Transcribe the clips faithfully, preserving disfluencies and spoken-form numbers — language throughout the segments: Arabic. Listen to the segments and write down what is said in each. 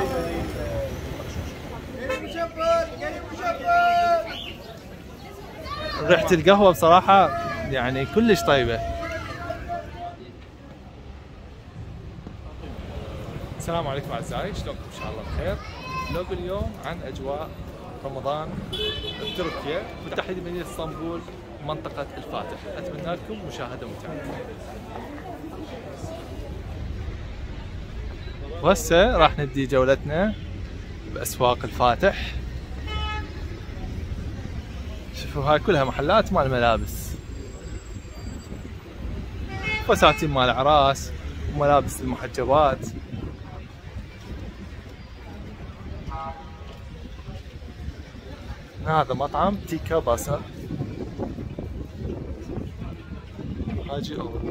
ريحة القهوة بصراحة يعني كلش طيبة. السلام عليكم أعزائي، شلونكم؟ إن شاء الله بخير. فلوق اليوم عن أجواء رمضان بتركيا، بالتحديد مدينة اسطنبول، منطقة الفاتح. أتمنى لكم مشاهدة ممتعة. وهسه راح نبدي جولتنا بأسواق الفاتح. شوفوا هاي كلها محلات مال ملابس، فساتين مال اعراس وملابس المحجبات. هذا مطعم تيكا باسا حاجي أول.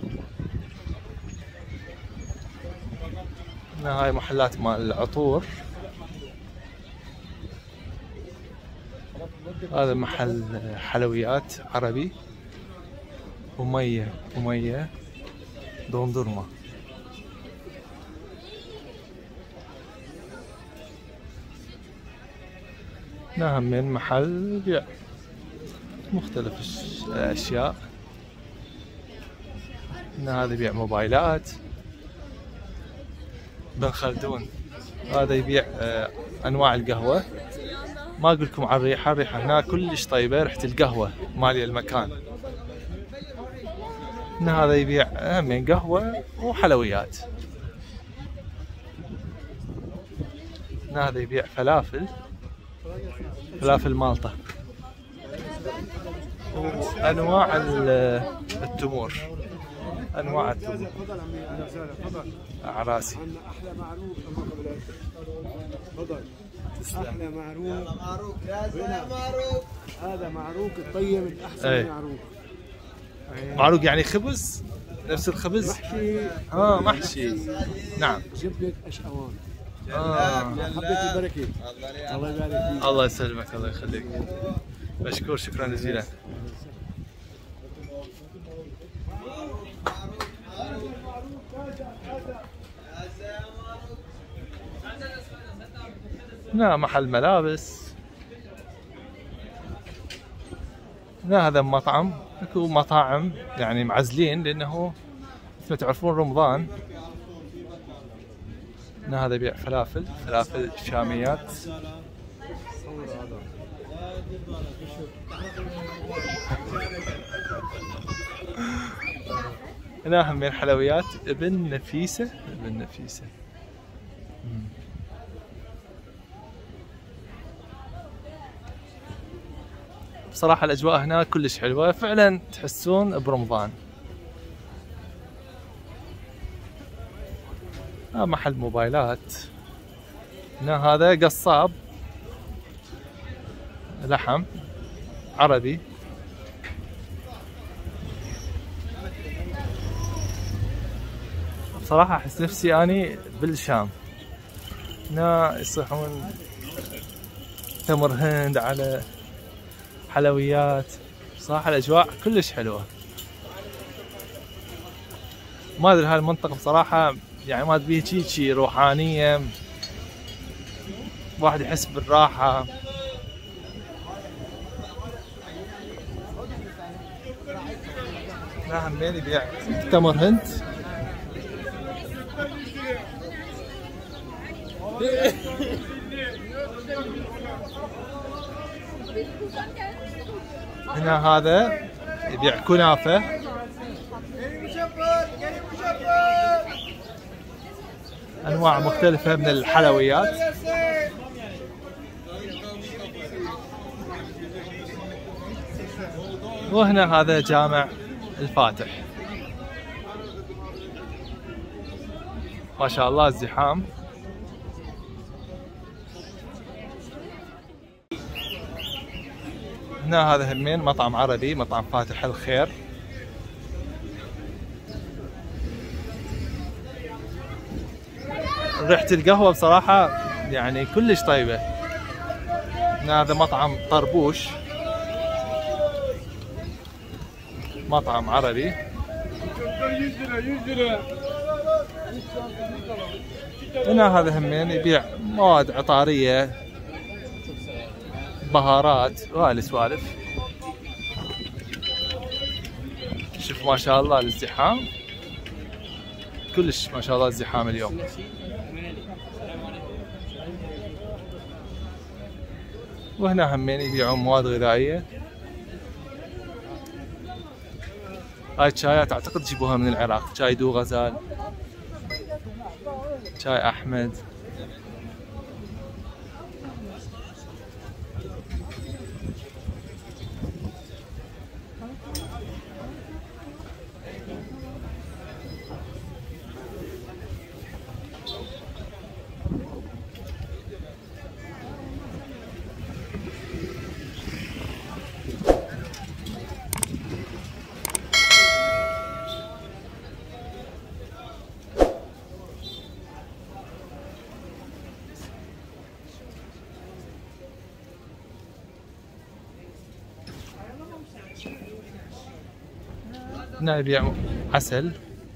هاي محلات مال العطور. هذا محل حلويات عربي. ومية ومية دوندرما. نعم، من محل بيع مختلف الأشياء. هذا يبيع موبايلات. بن خلدون هذا يبيع أنواع القهوة. ما أقول لكم عن الريحة، الريحة هناك كلش طيبة، ريحة القهوة مالي المكان. هذا يبيع من قهوة وحلويات. هذا يبيع فلافل، فلافل مالطة وأنواع التمور، أنواع التمور. أعراسي. أحلى معروك. هذا معروك الطيب الأحسن. ايه. معروك معروك يعني خبز، نفس الخبز. محشي. اه محشي. نعم. جبنة أشقوان. اه حبة البركة. الله يبارك فيك. الله يسلمك، الله يخليك. مشكور، شكرا جزيلا. هنا محل ملابس. هنا هذا مطعم. اكو مطاعم يعني معزلين لانه مثل ما تعرفون رمضان. هنا هذا يبيع فلافل، فلافل شاميات. هنا هم من حلويات ابن نفيسة. ابن نفيسة. بصراحة الأجواء هنا كلش حلوة، فعلا تحسون برمضان. ها محل موبايلات. هنا هذا قصاب لحم عربي. بصراحة أحس نفسي أني بالشام. هنا يصيحون تمر هند على حلويات. بصراحة الأجواء كلش حلوة. ما أدري هاي المنطقة بصراحة يعني ما تبيه شي شي روحانية، واحد يحس بالراحة. لا همين يبيع تمر هند. هنا هذا يبيع كنافة. أنواع مختلفة من الحلويات. وهنا هذا جامع الفاتح. ما شاء الله الزحام. هنا هذا همين مطعم عربي، مطعم فاتح الخير. ريحة القهوة بصراحة يعني كلش طيبة. هنا هذا مطعم طربوش، مطعم عربي. هنا هذا همين يبيع مواد عطارية، بهارات وهاي السوالف. شوف ما شاء الله الازدحام، كلش ما شاء الله الزحام اليوم. وهنا همين يبيعون مواد غذائية. هاي الشايات اعتقد تجيبوها من العراق، شاي دو غزال، شاي احمد. هنا يبيعوا عسل.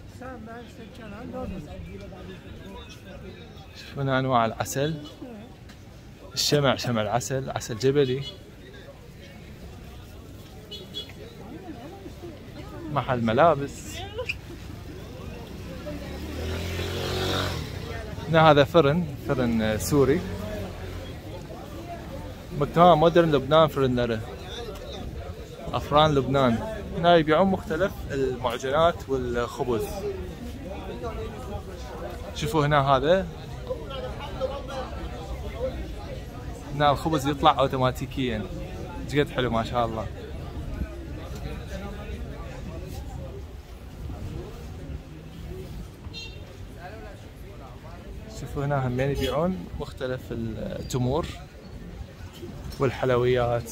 شوف هنا انواع العسل، الشمع شمع العسل، عسل جبلي. محل ملابس. هنا هذا فرن، فرن سوري. مكتبة مودرن لبنان فرنرة، أفران لبنان. هنا يبيعون مختلف المعجنات والخبز. شوفوا هنا هذا، هنا الخبز يطلع اوتوماتيكيا، جد حلو ما شاء الله. شوفوا هنا همين يبيعون مختلف التمور والحلويات.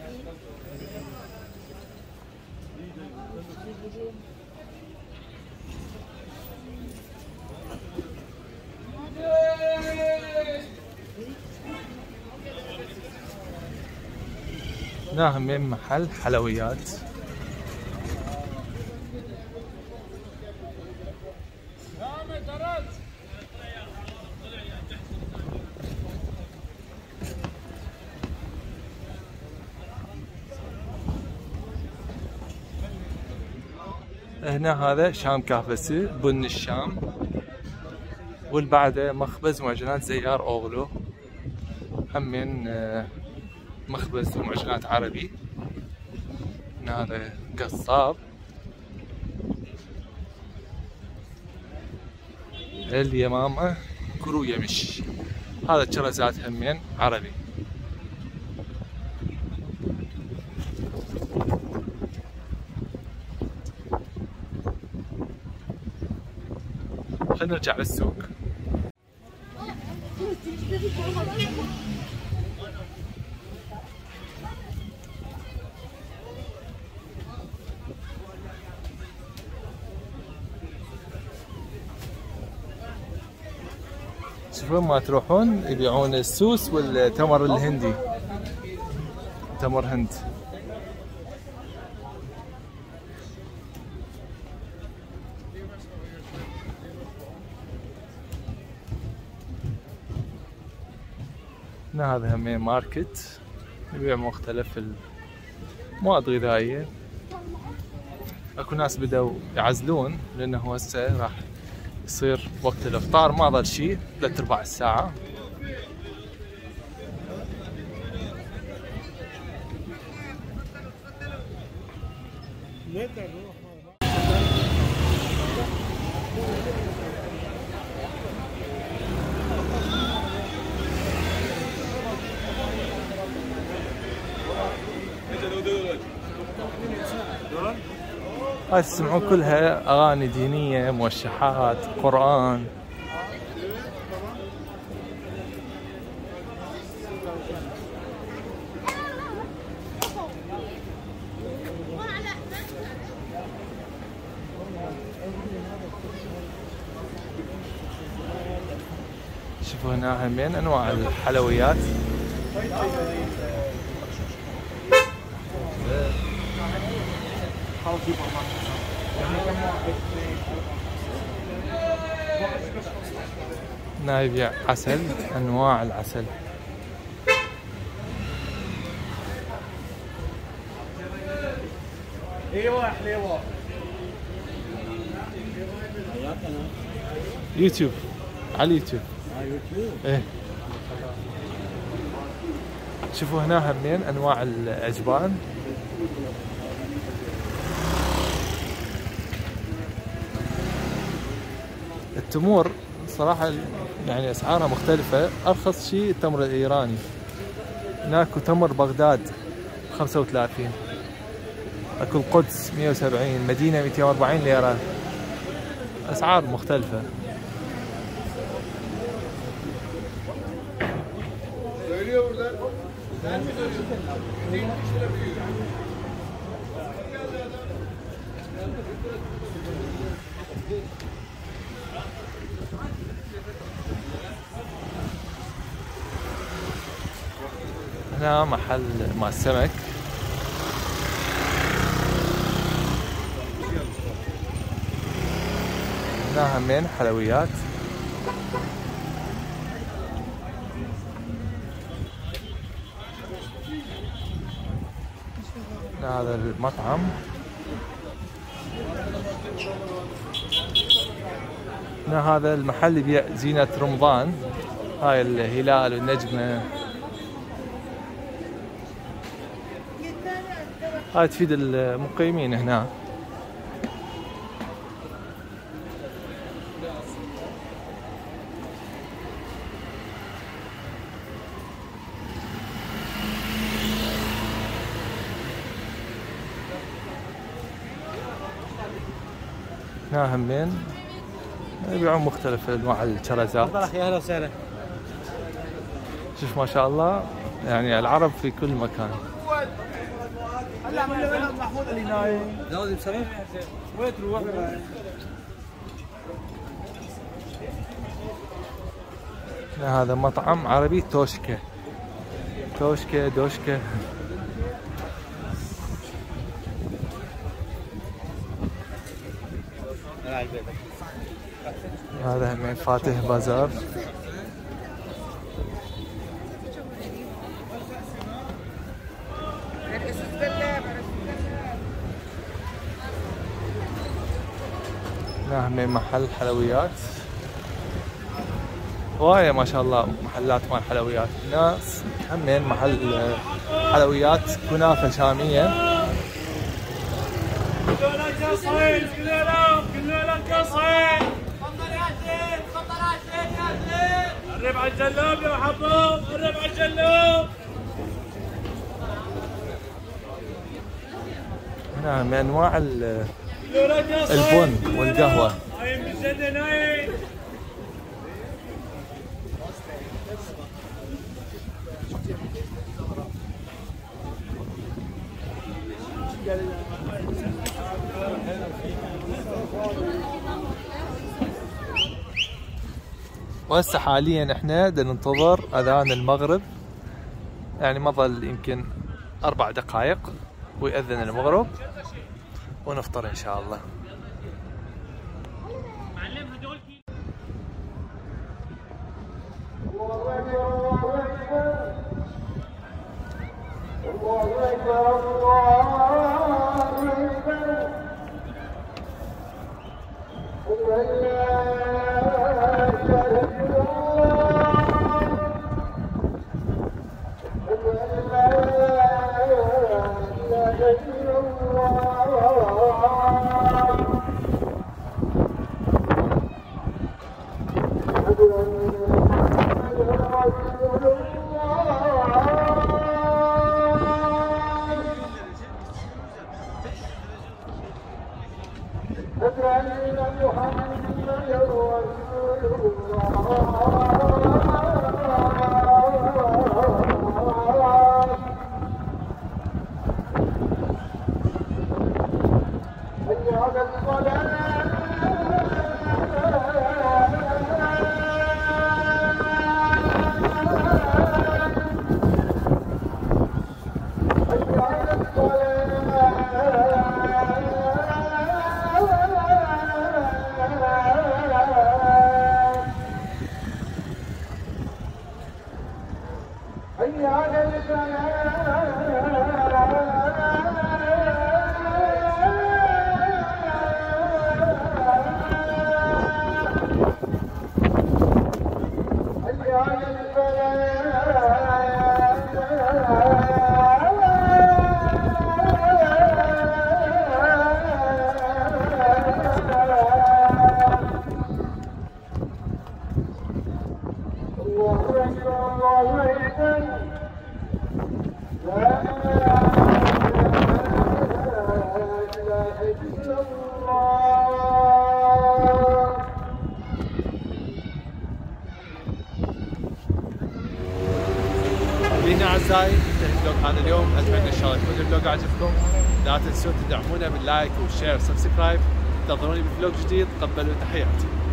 هنا همين محل حلويات. هنا هذا شام كافسي، بن الشام. والبعده مخبز معجنات زيار اوغلو، همين مخبز ومعجنات عربي. هنا هذا قصاب. اليمامة كرو يمش. هذا الشرزات همين عربي. خلينا نرجع للسوق. شوفوا ما تروحون يبيعون السوس والتمر الهندي، تمر هند. هنا هذا همين ماركت يبيع مختلف المواد الغذائية. اكو ناس بدأوا يعزلون لانه هسه راح يصير وقت الافطار، ما ظل شيء ثلاث ارباع الساعة. هاي تسمعون كلها اغاني دينية، موشحات، قرآن. شوفوا هنا همين انواع الحلويات. هنا يبيع عسل، أنواع العسل. ايوه حليوه. يوتيوب، على اليوتيوب. على يوتيوب. ايه. شوفوا هنا همين انواع الاجبان. التمور صراحة يعني اسعارها مختلفة. ارخص شيء التمر الايراني. هناك تمر بغداد خمسة وثلاثين. اكو القدس مئة وسبعين، مدينة مئتين وأربعين ليرة. اسعار مختلفة. هنا محل مع السمك. هنا همين حلويات. هذا المطعم. هنا هذا المحل يبيع زينة رمضان. هاي الهلال والنجمة. هاي تفيد المقيمين هنا. هنا همين يبيعون مختلف انواع الشرزات. تفضل اخي، اهلا وسهلا. شوف ما شاء الله، يعني العرب في كل مكان. هلا من وين محمود اللي نايم؟ لازم سلام. وين تروح؟ هذا مطعم عربي توشكا. توشكا دوشكا. هذا هم فاتح بازار. هنا هم محل حلويات. هواية ما شاء الله محلات مال حلويات. ناس همين محل حلويات كنافة شامية. كلنا قصيد، كلنا كلنا قصيد. تفضل يا زين، تفضل يا زين يا زين. قرب على الجلوب يا محبوب، قرب على الجلوب. هنا من انواع البن والقهوة. نايم بالجنة نايم. وهسه حاليا احنا بدنا ننتظر اذان المغرب، يعني ما ظل يمكن اربع دقائق ويأذن المغرب ونفطر ان شاء الله. اعزائي انتهى الفلوج هذا اليوم، اتمنى ان شاء الله يكون الفلوج عجبكم. لا تنسون تدعمونا باللايك والشير والسبسكرايب. انتظروني بفلوج جديد، قبلوا تحياتي.